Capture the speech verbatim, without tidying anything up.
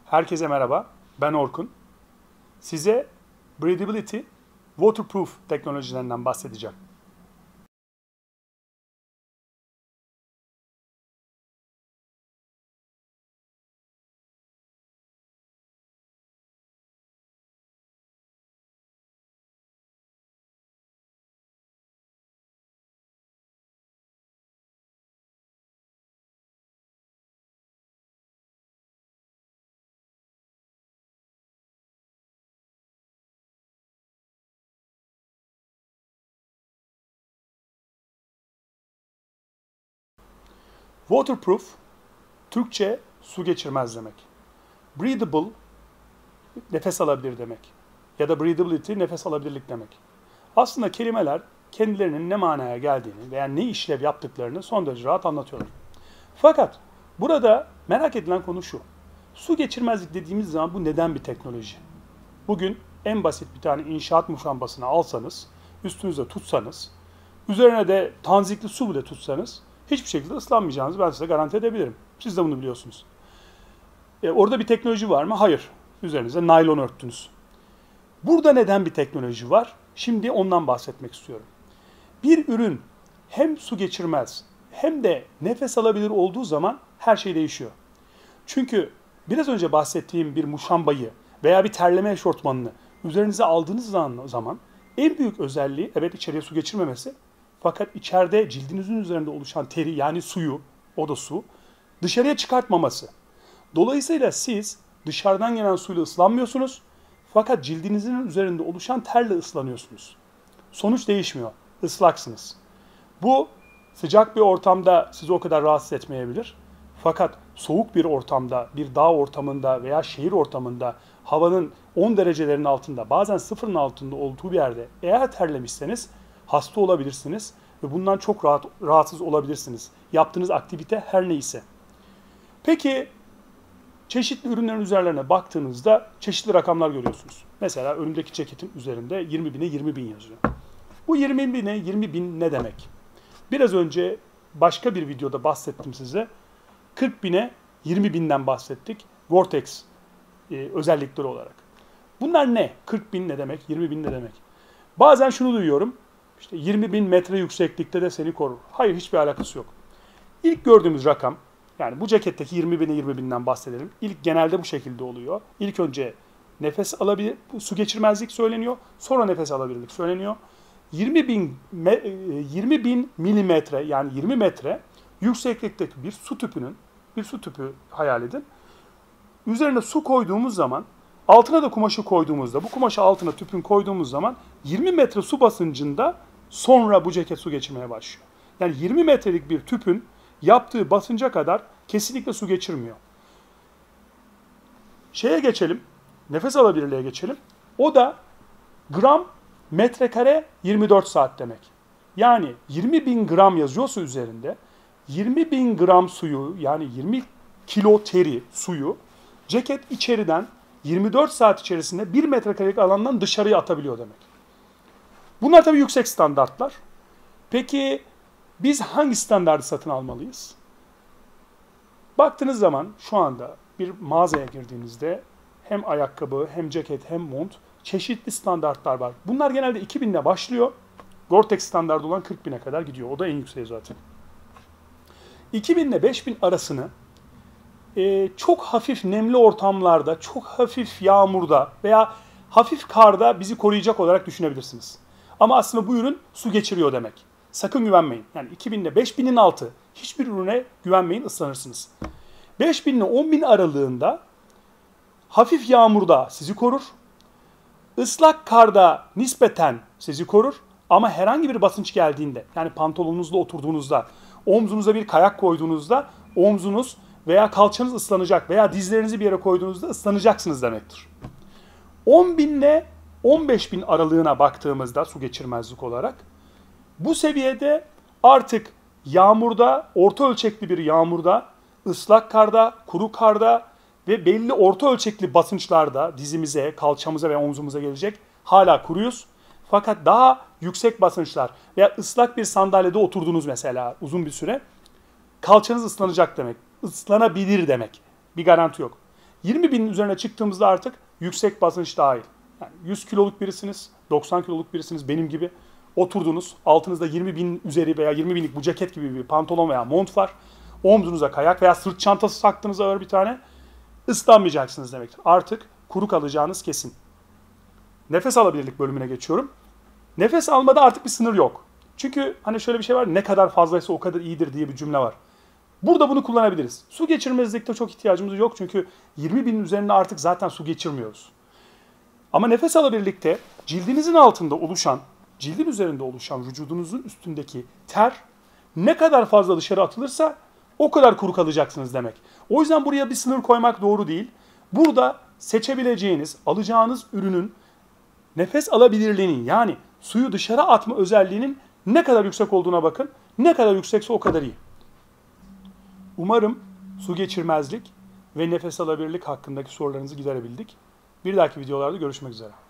Herkese merhaba, ben Orkun. Size Breathability, Waterproof teknolojilerinden bahsedeceğim. Waterproof, Türkçe su geçirmez demek. Breathable, nefes alabilir demek. Ya da breathability, nefes alabilirlik demek. Aslında kelimeler kendilerinin ne manaya geldiğini veya ne işlev yaptıklarını son derece rahat anlatıyorlar. Fakat burada merak edilen konu şu. Su geçirmezlik dediğimiz zaman bu neden bir teknoloji? Bugün en basit bir tane inşaat muşambasını alsanız, üstünüze tutsanız, üzerine de tanzikli su bile tutsanız hiçbir şekilde ıslanmayacağınızı ben size garanti edebilirim. Siz de bunu biliyorsunuz. E, orada bir teknoloji var mı? Hayır. Üzerinize naylon örttünüz. Burada neden bir teknoloji var? Şimdi ondan bahsetmek istiyorum. Bir ürün hem su geçirmez hem de nefes alabilir olduğu zaman her şey değişiyor. Çünkü biraz önce bahsettiğim bir muşambayı veya bir terleme eşortmanını üzerinize aldığınız zaman en büyük özelliği evet içeriye su geçirmemesi. Fakat içeride cildinizin üzerinde oluşan teri yani suyu, o da su, dışarıya çıkartmaması. Dolayısıyla siz dışarıdan gelen suyla ıslanmıyorsunuz. Fakat cildinizin üzerinde oluşan terle ıslanıyorsunuz. Sonuç değişmiyor. Islaksınız. Bu sıcak bir ortamda sizi o kadar rahatsız etmeyebilir. Fakat soğuk bir ortamda, bir dağ ortamında veya şehir ortamında havanın on derecelerin altında, bazen sıfırın altında olduğu bir yerde eğer terlemişseniz hasta olabilirsiniz ve bundan çok rahat, rahatsız olabilirsiniz. Yaptığınız aktivite her neyse. Peki çeşitli ürünlerin üzerlerine baktığınızda çeşitli rakamlar görüyorsunuz. Mesela önümdeki ceketin üzerinde yirmi bine yirmi bin yazıyor. Bu yirmi bine yirmi bin ne demek? Biraz önce başka bir videoda bahsettim size. kırk bine yirmi binden bahsettik. Vortex e, özellikleri olarak. Bunlar ne? kırk bin ne demek? yirmi bin ne demek? Bazen şunu duyuyorum. İşte yirmi bin metre yükseklikte de seni korur. Hayır, hiçbir alakası yok. İlk gördüğümüz rakam, yani bu ceketteki yirmi bine yirmi binden bahsedelim. İlk genelde bu şekilde oluyor. İlk önce nefes alabilir, su geçirmezlik söyleniyor. Sonra nefes alabilirlik söyleniyor. yirmi bin, yirmi bin milimetre yani yirmi metre yükseklikteki bir su tüpünün, bir su tüpü hayal edin. Üzerine su koyduğumuz zaman, altına da kumaşı koyduğumuzda, bu kumaşı altına tüpün koyduğumuz zaman yirmi metre su basıncında sonra bu ceket su geçirmeye başlıyor. Yani yirmi metrelik bir tüpün yaptığı basınca kadar kesinlikle su geçirmiyor. Şeye geçelim, nefes alabilirliğe geçelim. O da gram metrekare yirmi dört saat demek. Yani yirmi bin gram yazıyorsa üzerinde, yirmi bin gram suyu yani yirmi kilo teri suyu ceket içeriden yirmi dört saat içerisinde bir metrekarelik alandan dışarıya atabiliyor demek. Bunlar tabii yüksek standartlar. Peki biz hangi standartı satın almalıyız? Baktığınız zaman şu anda bir mağazaya girdiğinizde hem ayakkabı hem ceket hem mont çeşitli standartlar var. Bunlar genelde iki binle başlıyor. Gore-Tex standartı olan kırk bine kadar gidiyor. O da en yükseği zaten. iki bin ile beş bin arasını e, çok hafif nemli ortamlarda, çok hafif yağmurda veya hafif karda bizi koruyacak olarak düşünebilirsiniz. Ama aslında bu ürün su geçiriyor demek. Sakın güvenmeyin. Yani iki bin ile beş binin altı hiçbir ürüne güvenmeyin, ıslanırsınız. beş bin ile on bin aralığında hafif yağmurda sizi korur. Islak karda nispeten sizi korur. Ama herhangi bir basınç geldiğinde, yani pantolonunuzla oturduğunuzda, omzunuza bir kayak koyduğunuzda omzunuz veya kalçanız ıslanacak veya dizlerinizi bir yere koyduğunuzda ıslanacaksınız demektir. on bin ile on beş bin aralığına baktığımızda su geçirmezlik olarak bu seviyede artık yağmurda, orta ölçekli bir yağmurda, ıslak karda, kuru karda ve belli orta ölçekli basınçlarda dizimize, kalçamıza ve omzumuza gelecek hala kuruyuz. Fakat daha yüksek basınçlar veya ıslak bir sandalyede oturdunuz mesela uzun bir süre, kalçanız ıslanacak demek. Islanabilir demek. Bir garanti yok. yirmi binin üzerine çıktığımızda artık yüksek basınç dahil. Yani yüz kiloluk birisiniz, doksan kiloluk birisiniz benim gibi. Oturdunuz, altınızda yirmi bin üzeri veya yirmi binlik bu ceket gibi bir pantolon veya mont var. Omzunuza kayak veya sırt çantası taktınız ağır bir tane. Islanmayacaksınız demektir. Artık kuru kalacağınız kesin. Nefes alabilirlik bölümüne geçiyorum. Nefes almada artık bir sınır yok. Çünkü hani şöyle bir şey var, ne kadar fazlaysa o kadar iyidir diye bir cümle var. Burada bunu kullanabiliriz. Su geçirmezlikte çok ihtiyacımız yok çünkü yirmi binin üzerinde artık zaten su geçirmiyoruz. Ama nefes alabilirlikte cildinizin altında oluşan, cildin üzerinde oluşan vücudunuzun üstündeki ter ne kadar fazla dışarı atılırsa o kadar kuru kalacaksınız demek. O yüzden buraya bir sınır koymak doğru değil. Burada seçebileceğiniz, alacağınız ürünün nefes alabilirliğinin yani suyu dışarı atma özelliğinin ne kadar yüksek olduğuna bakın. Ne kadar yüksekse o kadar iyi. Umarım su geçirmezlik ve nefes alabilirlik hakkındaki sorularınızı giderebildik. Bir dahaki videolarda görüşmek üzere.